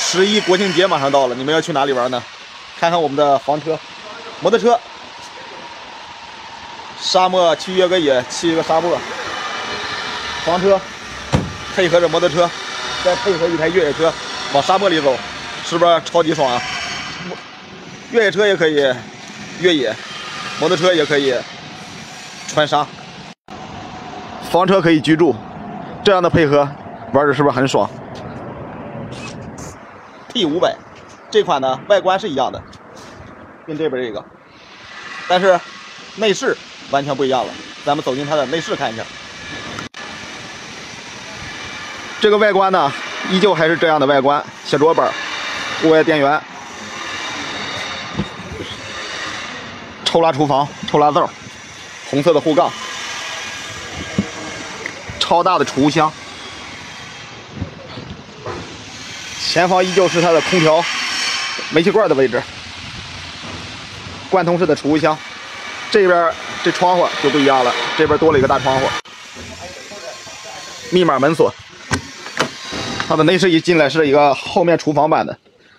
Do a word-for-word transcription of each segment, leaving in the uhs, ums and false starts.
十一国庆节马上到了，你们要去哪里玩呢？看看我们的房车、摩托车。沙漠去越个野，去一个沙漠。房车配合着摩托车，再配合一台越野车，往沙漠里走，是不是超级爽啊？越野车也可以越野，摩托车也可以穿沙。房车可以居住，这样的配合玩着是不是很爽？ T 五百这款呢，外观是一样的，跟这边这个，但是内饰完全不一样了。咱们走进它的内饰看一下，这个外观呢，依旧还是这样的外观，小桌板、户外电源、抽拉厨房、抽拉灶、红色的护杠、超大的储物箱。 前方依旧是它的空调、煤气罐的位置，贯通式的储物箱。这边这窗户就不一样了，这边多了一个大窗户，密码门锁。它的内饰一进来是一个后面厨房版的，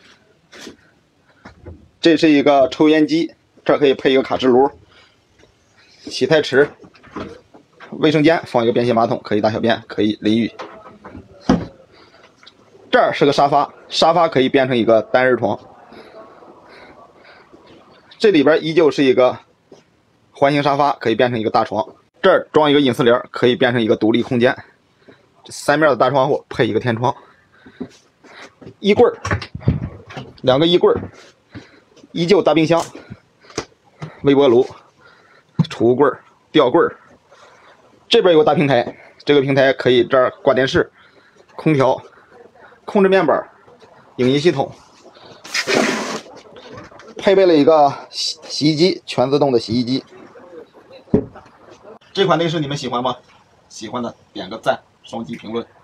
这是一个抽烟机，这儿可以配一个卡式炉、洗菜池、卫生间放一个便携马桶，可以大小便，可以淋浴。 这儿是个沙发，沙发可以变成一个单人床。这里边依旧是一个环形沙发，可以变成一个大床。这儿装一个隐私帘，可以变成一个独立空间。这三面的大窗户配一个天窗。衣柜，两个衣柜，依旧大冰箱、微波炉、储物柜、吊柜。这边有个大平台，这个平台可以这儿挂电视、空调。 控制面板、影音系统，配备了一个洗洗衣机，全自动的洗衣机。这款内饰你们喜欢吗？喜欢的点个赞，双击评论。